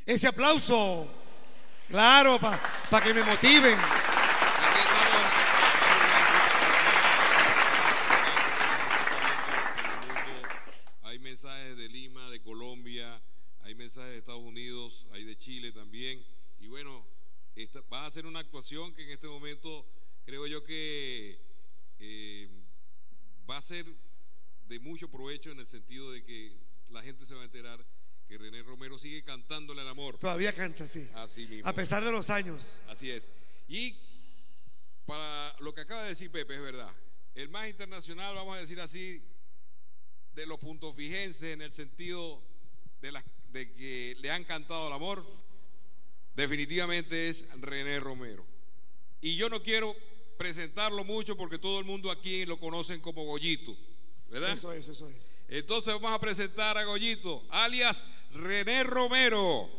Ese aplauso, claro, para que me motiven. Aquí estamos. Hay mensajes de Lima, de Colombia, hay mensajes de Estados Unidos, hay de Chile también. Y bueno, vas a hacer una actuación que en este momento creo yo que va a ser de mucho provecho, en el sentido de que la gente se va a enterar que René Romero sigue cantándole al amor. Todavía canta, sí. Así mismo. A pesar de los años. Así es. Y para lo que acaba de decir Pepe, es verdad. El más internacional, vamos a decir así, de los puntos fijenses, en el sentido de que le han cantado al amor, definitivamente es René Romero. Y yo no quiero presentarlo mucho porque todo el mundo aquí lo conocen como Goyito, ¿verdad? Eso es, eso es. Entonces vamos a presentar a Goyito, alias René Romero.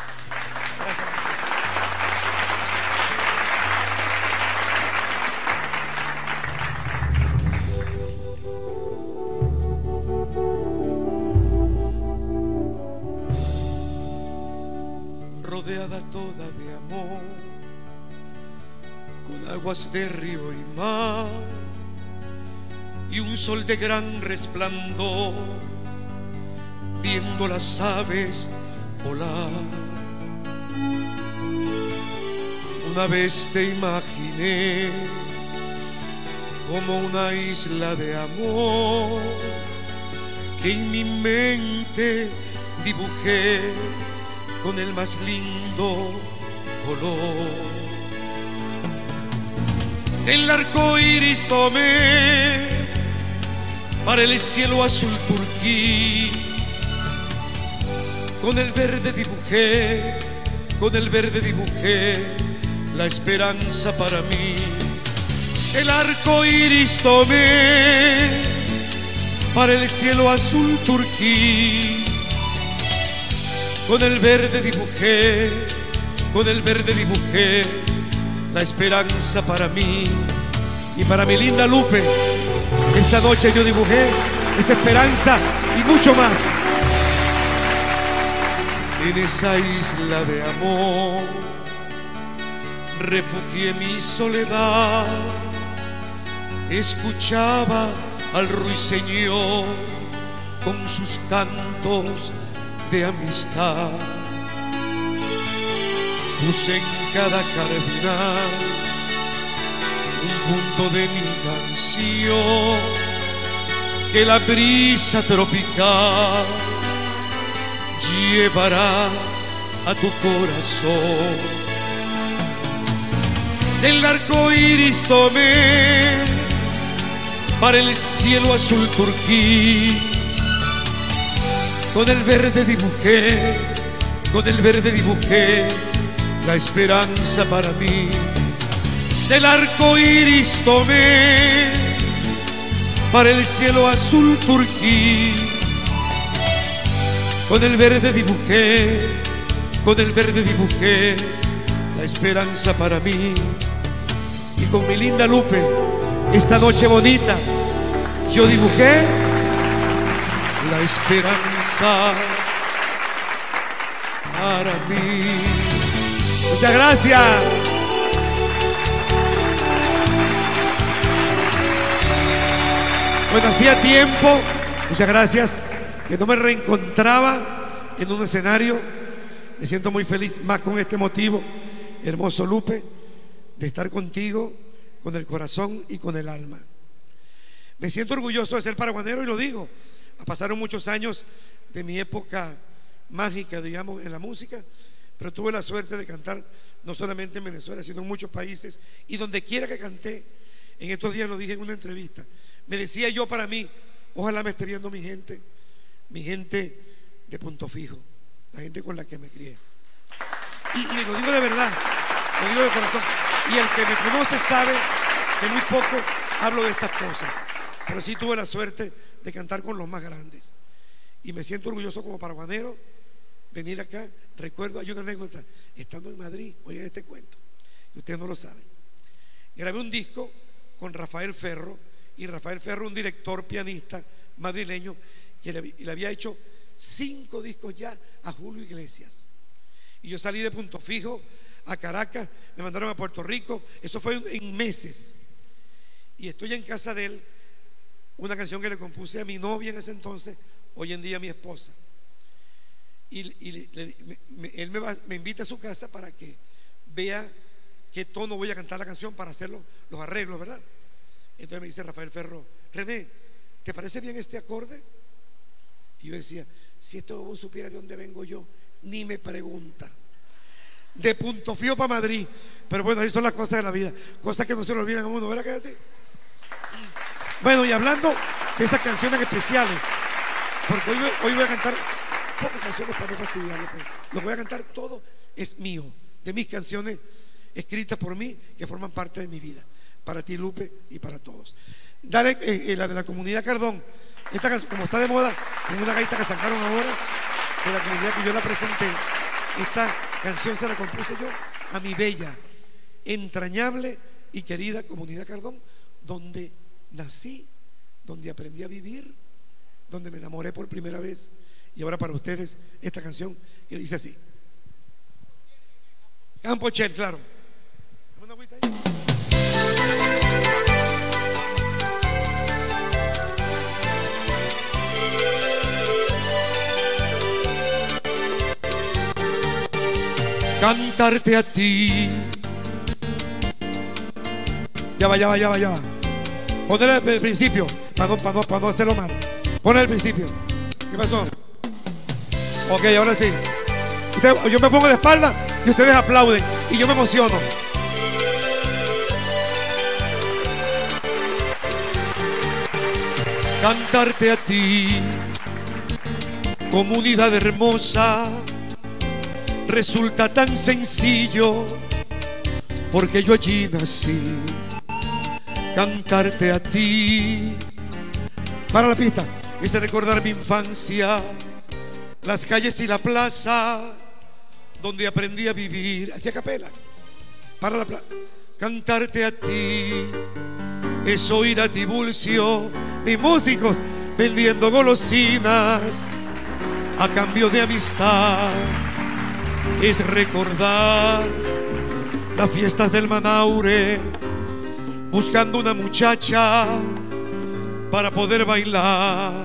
Rodeada toda de amor, con aguas de río y mar, y un sol de gran resplandor, viendo las aves volar. Una vez te imaginé como una isla de amor, que en mi mente dibujé con el más lindo color. El arco iris tomé para el cielo azul turquí, con el verde dibujé, con el verde dibujé la esperanza para mí. El arco iris tomé para el cielo azul turquí, con el verde dibujé, con el verde dibujé la esperanza para mí y para mi linda Lupe. Esta noche yo dibujé esa esperanza y mucho más. En esa isla de amor refugié mi soledad, escuchaba al ruiseñor con sus cantos de amistad. Puse en cada carabinal un punto de mi canción, que la brisa tropical llevará a tu corazón. Del arco iris tomé para el cielo azul turquí, con el verde dibujé, con el verde dibujé la esperanza para mí. Del arco iris tomé para el cielo azul turquí, con el verde dibujé, con el verde dibujé la esperanza para mí. Y con mi linda Lupe, esta noche bonita, yo dibujé la esperanza para mí. Muchas gracias. Bueno, hacía tiempo, muchas gracias, que no me reencontraba en un escenario. Me siento muy feliz, más con este motivo, hermoso Lupe, de estar contigo con el corazón y con el alma. Me siento orgulloso de ser paraguanero y lo digo. Pasaron muchos años de mi época mágica, digamos, en la música, pero tuve la suerte de cantar no solamente en Venezuela, sino en muchos países, y donde quiera que canté. En estos días lo dije en una entrevista, me decía yo para mí, ojalá me esté viendo mi gente de Punto Fijo, la gente con la que me crié. Y lo digo de verdad, lo digo de corazón. Y el que me conoce sabe que muy poco hablo de estas cosas, pero sí tuve la suerte de cantar con los más grandes. Y me siento orgulloso como paraguanero venir acá. Recuerdo, hay una anécdota, estando en Madrid, oigan este cuento, y ustedes no lo saben. Grabé un disco con Rafael Ferro, y Rafael Ferro, un director pianista madrileño, que le había hecho 5 discos ya a Julio Iglesias. Y yo salí de Punto Fijo a Caracas, me mandaron a Puerto Rico. Eso fue en meses. Y estoy en casa de él, una canción que le compuse a mi novia en ese entonces, hoy en día mi esposa. Y él me invita a su casa para que vea qué tono voy a cantar la canción para hacer los arreglos, ¿verdad? Entonces me dice Rafael Ferro: René, ¿te parece bien este acorde? Y yo decía: si este bobo supiera de dónde vengo yo, ni me pregunta. De Punto Fijo para Madrid. Pero bueno, ahí son las cosas de la vida, cosas que no se le olvidan a uno, ¿verdad que es así? Bueno, y hablando de esas canciones especiales, porque hoy voy a cantar pocas canciones para no fastidiarlo, pues. Lo que voy a cantar todo es mío, de mis canciones escritas por mí, que forman parte de mi vida, para ti, Lupe, y para todos. Dale la de la Comunidad Cardón. Esta canción, como está de moda, con una gaita que sacaron ahora de la comunidad que yo la presenté, esta canción se la compuse yo a mi bella, entrañable y querida Comunidad Cardón, donde nací, donde aprendí a vivir, donde me enamoré por primera vez. Y ahora para ustedes esta canción que dice así: Campo Chel, claro. Una agüita ahí. Cantarte a ti. Ya va. Poner el principio para no hacerlo mal. Poner el principio. ¿Qué pasó? Ok, ahora sí. Yo me pongo de espalda y ustedes aplauden y yo me emociono. Cantarte a ti, comunidad hermosa, resulta tan sencillo porque yo allí nací. Cantarte a ti, para la pista, es recordar mi infancia, las calles y la plaza donde aprendí a vivir. Así a capela. Para la plaza. Cantarte a ti es oír a Tiburcio, mis músicos, vendiendo golosinas a cambio de amistad. Es recordar las fiestas del Manaure, buscando una muchacha para poder bailar.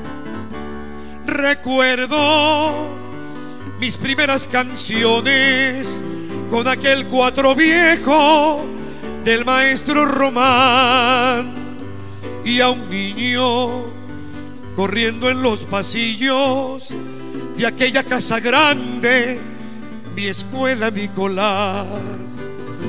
Recuerdo mis primeras canciones con aquel cuatro viejo del maestro Román, y a un niño corriendo en los pasillos de aquella casa grande, mi escuela Nicolás.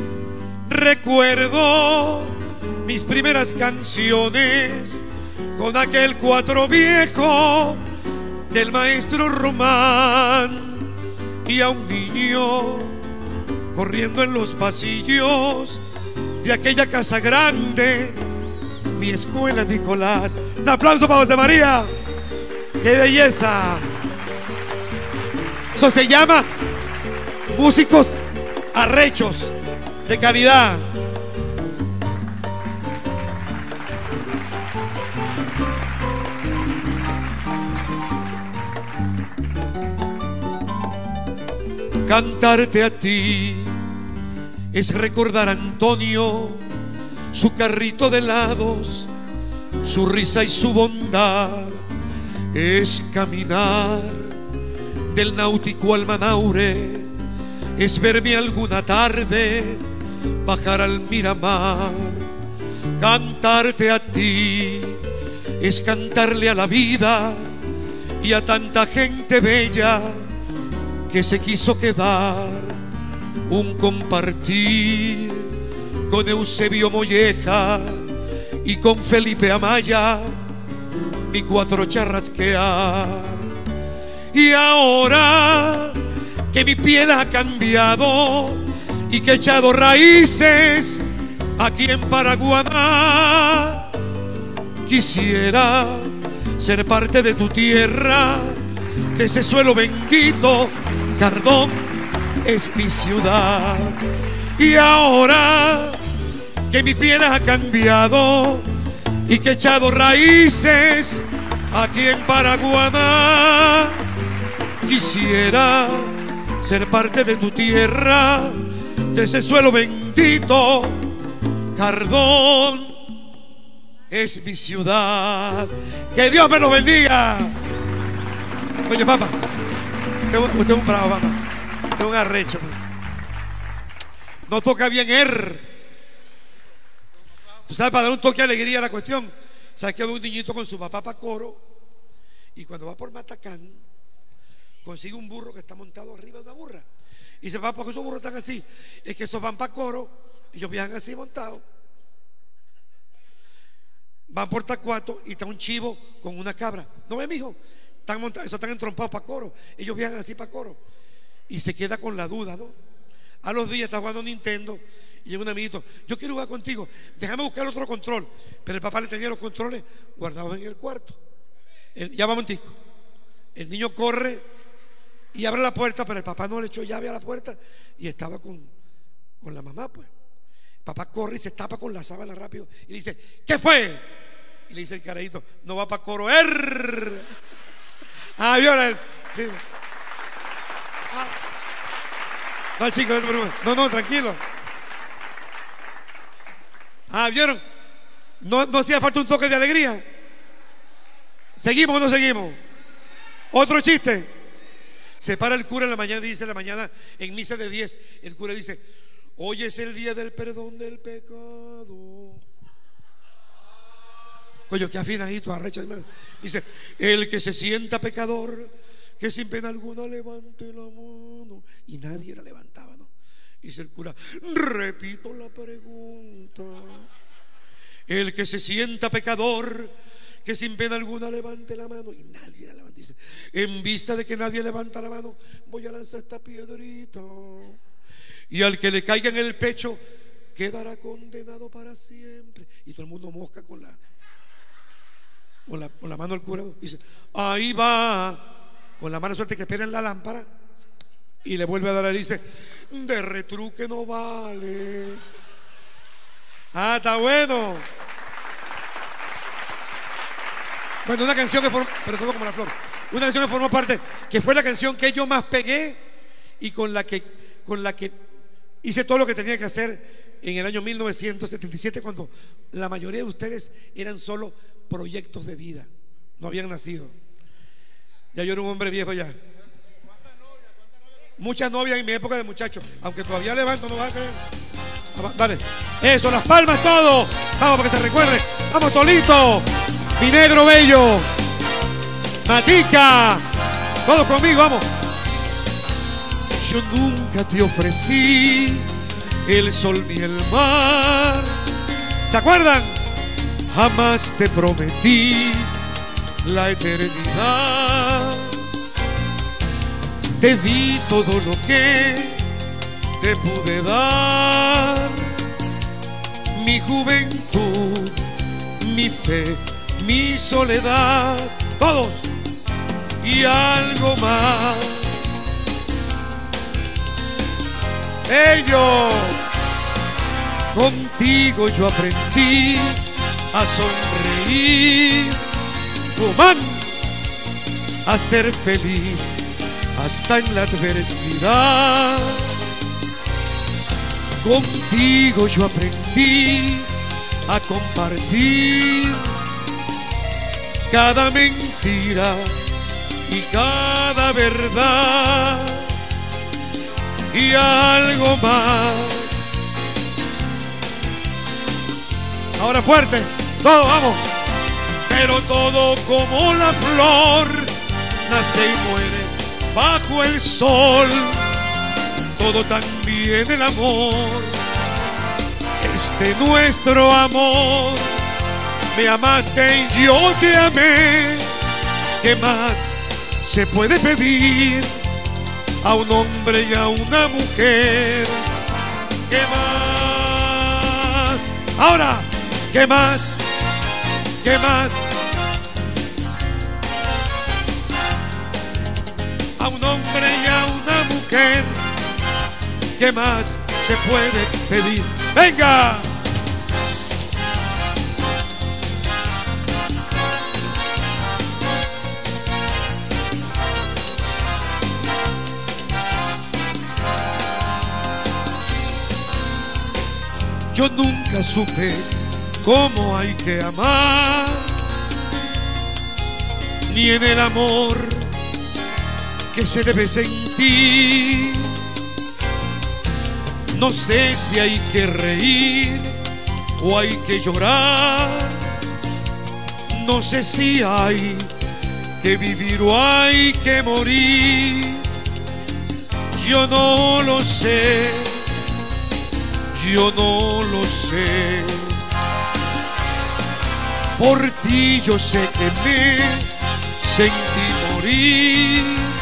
Recuerdo mis primeras canciones con aquel cuatro viejo del maestro Román, y a un niño corriendo en los pasillos de aquella casa grande, mi escuela Nicolás. Un aplauso para José María. ¡Qué belleza! Eso se llama músicos arrechos de calidad. Cantarte a ti es recordar a Antonio, su carrito de helados, su risa y su bondad. Es caminar del Náutico al Manaure, es verme alguna tarde bajar al Miramar. Cantarte a ti es cantarle a la vida y a tanta gente bella que se quiso quedar. Un compartir con Eusebio Molleja y con Felipe Amaya, mi cuatro charrasquear. Y ahora que mi piel ha cambiado y que he echado raíces aquí en Paraguaná, quisiera ser parte de tu tierra, de ese suelo bendito. Cardón es mi ciudad. Y ahora que mi piel ha cambiado y que he echado raíces aquí en Paraguaná, quisiera ser parte de tu tierra, de ese suelo bendito. Cardón es mi ciudad. Que Dios me lo bendiga. Oye, papá, usted es un bravo, papá. Usted es un arrecho. No toca bien Tú sabes, para dar un toque de alegría a la cuestión. ¿Sabes que ve un niñito con su papá para coro? Y cuando va por Matacán, consigue un burro que está montado arriba de una burra. Y dice, papá, ¿por qué esos burros están así? Es que esos van para coro. Ellos viajan así montados. Van por Tacuato y está un chivo con una cabra. ¿No ve, mijo? Están montados, esos están entrompados para coro. Ellos viajan así para coro. Y se queda con la duda, ¿no? A los días está jugando Nintendo y llega un amiguito, yo quiero jugar contigo, déjame buscar otro control. Pero el papá le tenía los controles guardados en el cuarto. Ya va un tico. El niño corre y abre la puerta, pero el papá no le echó llave a la puerta y estaba con la mamá, pues. El papá corre y se tapa con la sábana rápido y le dice, ¿qué fue? Y le dice el carajito, no va para coro. Viola. No, chicos, no, tranquilo. ¿Vieron? No hacía falta un toque de alegría. ¿Seguimos o no seguimos? Otro chiste. Se para el cura en la mañana y dice en la mañana, en misa de 10, el cura dice, hoy es el día del perdón del pecado. Coño, qué afinadito, arrecha. Dice, el que se sienta pecador, que sin pena alguna levante la mano. Y nadie la levantaba, ¿no? Dice el cura, repito la pregunta. El que se sienta pecador, que sin pena alguna levante la mano. Y nadie la levanta. Dice, en vista de que nadie levanta la mano, voy a lanzar esta piedrita. Y al que le caiga en el pecho, quedará condenado para siempre. Y todo el mundo mosca con la mano del cura. Dice, ahí va. Con la mala suerte que espera en la lámpara. Y le vuelve a dar y dice, de retruque no vale. Está bueno. Bueno, una canción que formó, pero todo como la flor. Una canción que formó parte, que fue la canción que yo más pegué y con la que hice todo lo que tenía que hacer en el año 1977, cuando la mayoría de ustedes eran solo proyectos de vida, no habían nacido. Ya yo era un hombre viejo ya. Muchas novias en mi época de muchacho. Aunque todavía levanto, no vas a creer. Dale. Eso, las palmas, todo. Vamos para que se recuerde. Vamos, Tolito. Mi negro bello. Matica. Todos conmigo, vamos. Yo nunca te ofrecí el sol ni el mar. ¿Se acuerdan? Jamás te prometí la eternidad. Te di todo lo que te pude dar, mi juventud, mi fe, mi soledad, todos, y algo más. Ellos, contigo yo aprendí a sonreír, humano, a ser feliz hasta en la adversidad. Contigo yo aprendí a compartir cada mentira y cada verdad, y algo más. Ahora fuerte, todo, vamos. Pero todo como la flor nace y muere bajo el sol, todo también el amor, este nuestro amor. Me amaste y yo te amé. ¿Qué más se puede pedir a un hombre y a una mujer? ¿Qué más? Ahora, ¿qué más? ¿Qué más? A un hombre y a una mujer, ¿qué más se puede pedir? ¡Venga! Yo nunca supe cómo hay que amar, ni en el amor que se debe sentir. No sé si hay que reír o hay que llorar. No sé si hay que vivir o hay que morir. Yo no lo sé, yo no lo sé. Por ti yo sé que me sentí morir.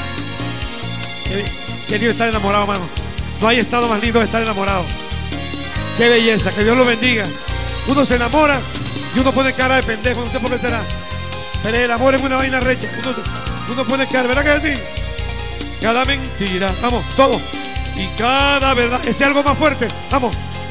Qué lindo estar enamorado, mano. No hay estado más lindo de estar enamorado. Qué belleza, que Dios lo bendiga. Uno se enamora y uno pone cara de pendejo, no sé por qué será. Pero el amor es una vaina recha. Uno pone cara, ¿verdad que es así? Cada mentira, vamos, todo. Y cada verdad, ese algo más fuerte, vamos.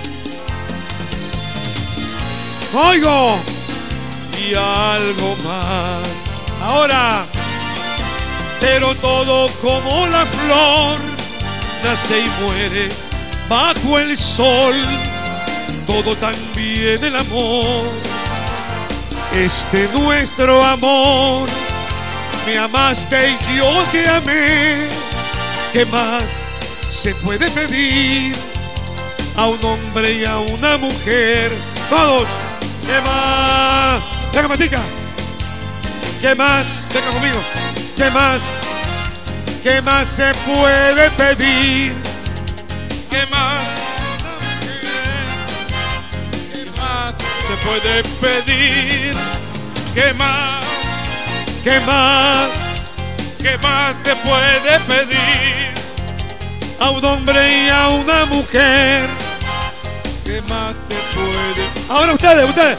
Oigo. Y algo más. Ahora. Pero todo como la flor nace y muere bajo el sol. Todo también el amor. Nuestro amor. Me amaste y yo te amé. ¿Qué más se puede pedir a un hombre y a una mujer? Todos. ¿Qué más? Venga, Matica. ¿Qué más? Venga conmigo. ¿Qué más? ¿Qué más se puede pedir? ¿Qué más? ¿Qué más se puede pedir? ¿Qué más? ¿Qué más? ¿Qué más se puede pedir a un hombre y a una mujer? ¿Qué más se puede? Ahora ustedes.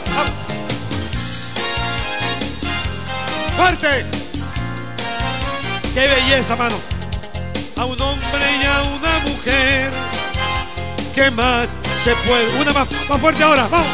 ¡Fuerte! ¡Qué belleza, mano! A un hombre y a una mujer. ¿Qué más se puede? Una más fuerte ahora, vamos.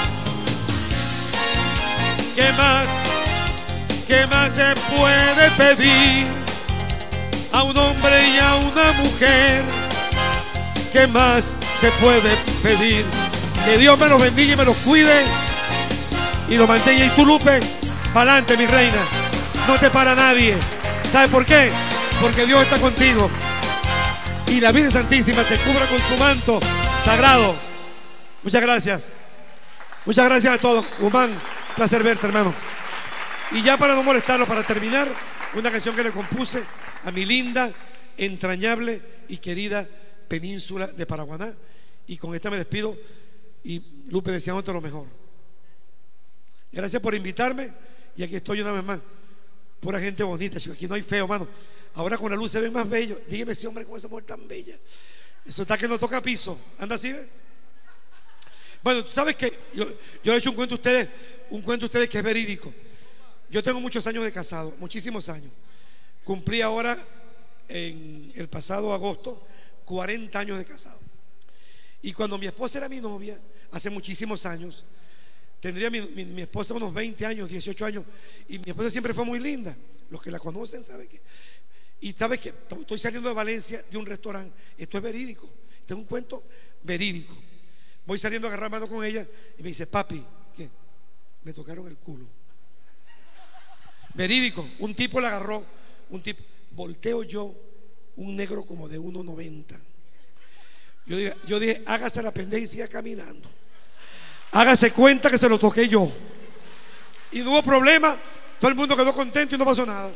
¿Qué más? ¿Qué más se puede pedir a un hombre y a una mujer? ¿Qué más se puede pedir? Que Dios me los bendiga y me los cuide y los mantenga. Y tú, Lupe, para adelante, mi reina. No te para nadie. ¿Sabes por qué? Porque Dios está contigo. Y la Virgen Santísima te cubra con su manto sagrado. Muchas gracias. Muchas gracias a todos. Humán, placer verte, hermano. Y ya para no molestarlo, para terminar, una canción que le compuse a mi linda, entrañable y querida península de Paraguaná. Y con esta me despido. Y Lupe, deseándote lo mejor. Gracias por invitarme. Y aquí estoy una vez más. Pura gente bonita. Aquí no hay feo, mano. Ahora con la luz se ven más bellos. Dígame si hombre con esa mujer tan bella. Eso está que no toca piso. Anda así, ¿ves? Bueno, tú sabes que yo le he hecho un cuento a ustedes que es verídico. Yo tengo muchos años de casado, muchísimos años. Cumplí ahora en el pasado agosto 40 años de casado. Y cuando mi esposa era mi novia, hace muchísimos años, tendría mi esposa unos 20 años, 18 años, y mi esposa siempre fue muy linda. Los que la conocen saben que. Y sabes que estoy saliendo de Valencia de un restaurante. Esto es verídico, este es un cuento verídico. Voy saliendo a agarrar mano con ella y me dice: papi, ¿qué? Me tocaron el culo. Verídico, un tipo la agarró, volteo yo, un negro como de 1.90. Yo dije, hágase la pendeja y siga caminando. Hágase cuenta que se lo toqué yo. Y no hubo problema, todo el mundo quedó contento y no pasó nada.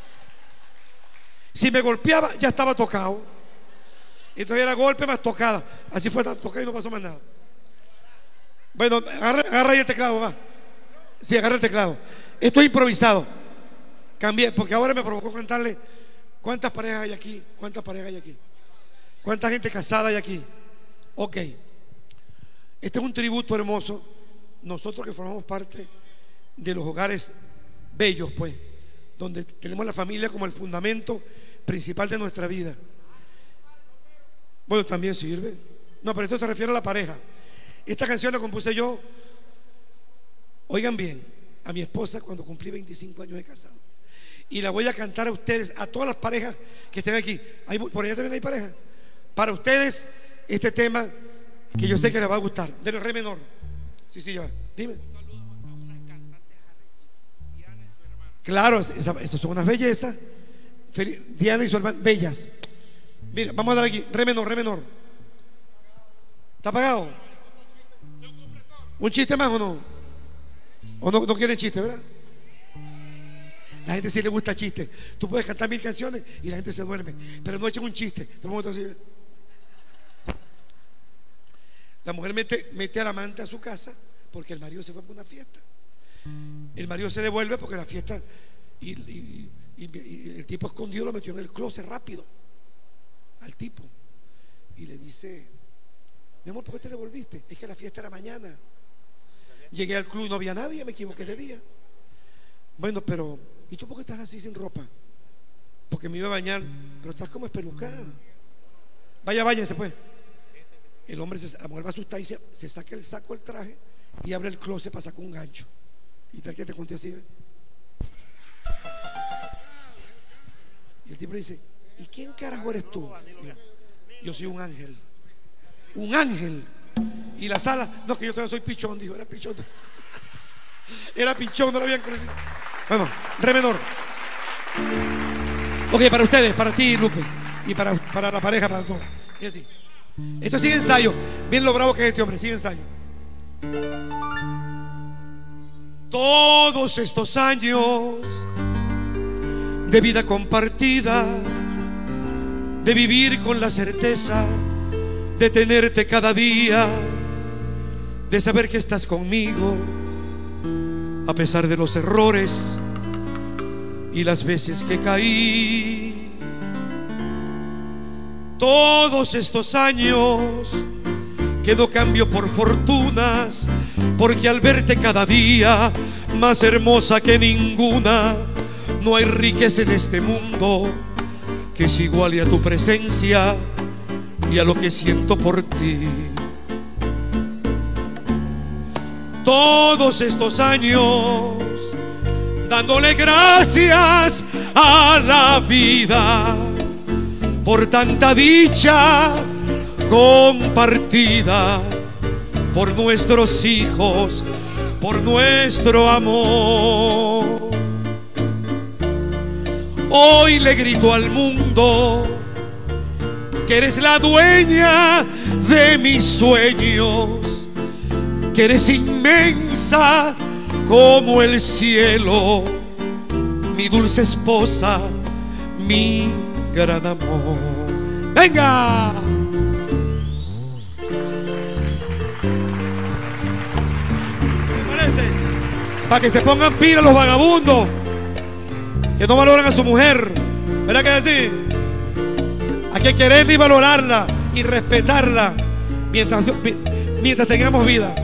Si me golpeaba, ya estaba tocado. Entonces era golpe más tocada. Así fue, tan tocada y no pasó más nada. Bueno, agarra ahí el teclado, va. Sí, agarra el teclado. Esto es improvisado. Cambié, porque ahora me provocó cantarle. ¿Cuántas parejas hay aquí? ¿Cuántas parejas hay aquí? ¿Cuánta gente casada hay aquí? Ok. Este es un tributo hermoso. Nosotros que formamos parte de los hogares bellos, pues, donde tenemos la familia como el fundamento principal de nuestra vida. Bueno, también sirve. No, pero esto se refiere a la pareja. Esta canción la compuse yo, oigan bien, a mi esposa cuando cumplí 25 años de casado. Y la voy a cantar a ustedes, a todas las parejas que estén aquí. ¿Por allá también hay parejas? Para ustedes, este tema que yo sé que le va a gustar. Del re menor. Sí, sí, ya. Dime. Claro, esas son unas bellezas. Diana y su hermana, bellas. Mira, vamos a dar aquí, re menor, re menor. ¿Está apagado? ¿Un chiste más o no? ¿O no quieren chiste, verdad? La gente sí le gusta chiste. Tú puedes cantar 1000 canciones y la gente se duerme, pero no echen un chiste. La mujer mete al amante a su casa porque el marido se fue para una fiesta. El marido se devuelve porque la fiesta y el tipo escondido lo metió en el closet rápido al tipo y le dice: mi amor, ¿por qué te devolviste? Es que la fiesta era mañana. Llegué al club y no había nadie, me equivoqué de día. Bueno, pero ¿y tú por qué estás así sin ropa? Porque me iba a bañar. Pero estás como espelucada. Váyanse pues. El hombre, la mujer va asustada y se saca el saco, el traje y abre el closet para sacar un gancho. Y tal que te conté así, ¿ves? Y el tipo le dice: ¿y quién carajo eres tú? Yo soy un ángel. Un ángel. Y la sala, no, que yo todavía soy pichón, dijo, era pichón. Era pichón, no lo habían conocido. Bueno, re menor. Ok, para ustedes, para ti, Lupe, y para la pareja, para todos. Y así. Esto sigue ensayo. Miren lo bravo que es este hombre, sigue ensayo. Todos estos años de vida compartida, de vivir con la certeza de tenerte cada día, de saber que estás conmigo a pesar de los errores y las veces que caí. Todos estos años que no cambio por fortunas, porque al verte cada día más hermosa que ninguna, no hay riqueza en este mundo que se iguale a tu presencia y a lo que siento por ti. Todos estos años dándole gracias a la vida por tanta dicha compartida, por nuestros hijos, por nuestro amor. Hoy le grito al mundo que eres la dueña de mis sueños, que eres inmensa como el cielo, mi dulce esposa, mi gran amor. ¡Venga! ¿Qué parece? Para que se pongan pilas los vagabundos que no valoran a su mujer. ¿Verdad que decir? Hay que quererla y valorarla y respetarla mientras tengamos vida.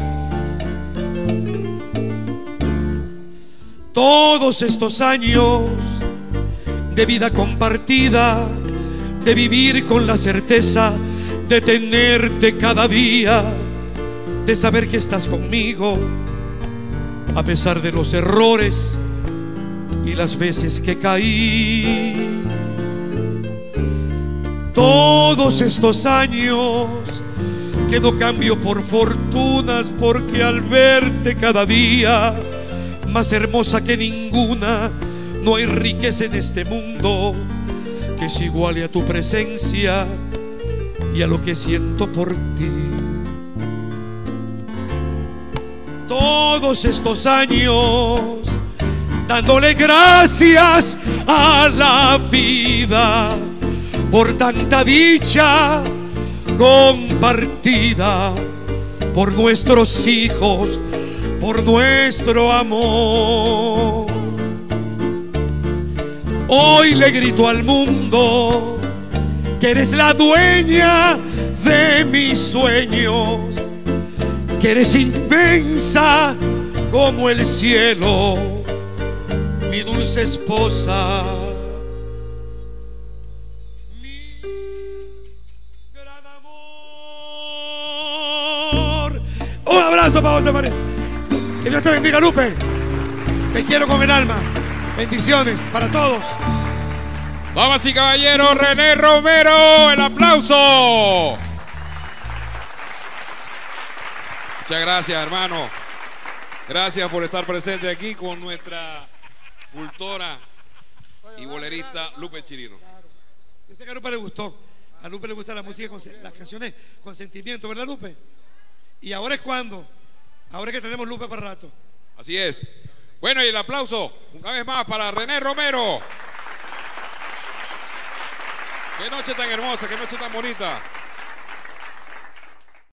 Todos estos años de vida compartida, de vivir con la certeza de tenerte cada día, de saber que estás conmigo a pesar de los errores y las veces que caí. Todos estos años que no cambio por fortunas, porque al verte cada día más hermosa que ninguna, no hay riqueza en este mundo que se iguale a tu presencia y a lo que siento por ti. Todos estos años dándole gracias a la vida por tanta dicha compartida, por nuestros hijos, por nuestro amor. Hoy le grito al mundo que eres la dueña de mis sueños, que eres inmensa como el cielo, mi dulce esposa, mi gran amor. Un abrazo para José María. Que Dios te bendiga, Lupe. Te quiero con el alma. Bendiciones para todos. Damas y caballeros, René Romero, el aplauso. Muchas gracias, hermano. Gracias por estar presente aquí con nuestra cultora y bolerista Lupe Chirino. Yo sé que a Lupe le gustó. A Lupe le gusta la música, las canciones con sentimiento, ¿verdad, Lupe? Y ahora es cuando. Ahora es que tenemos Lupe para rato. Así es. Bueno, y el aplauso una vez más para René Romero. Qué noche tan hermosa, qué noche tan bonita.